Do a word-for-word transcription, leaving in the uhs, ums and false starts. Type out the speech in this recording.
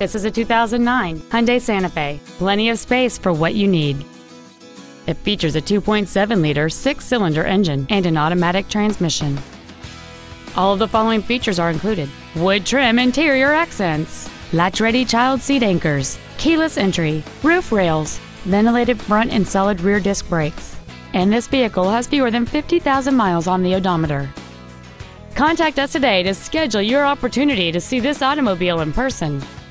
This is a two thousand nine Hyundai Santa Fe. Plenty of space for what you need. It features a two point seven liter six-cylinder engine and an automatic transmission. All of the following features are included: wood trim interior accents, latch-ready child seat anchors, keyless entry, roof rails, ventilated front and solid rear disc brakes, and this vehicle has fewer than fifty thousand miles on the odometer. Contact us today to schedule your opportunity to see this automobile in person.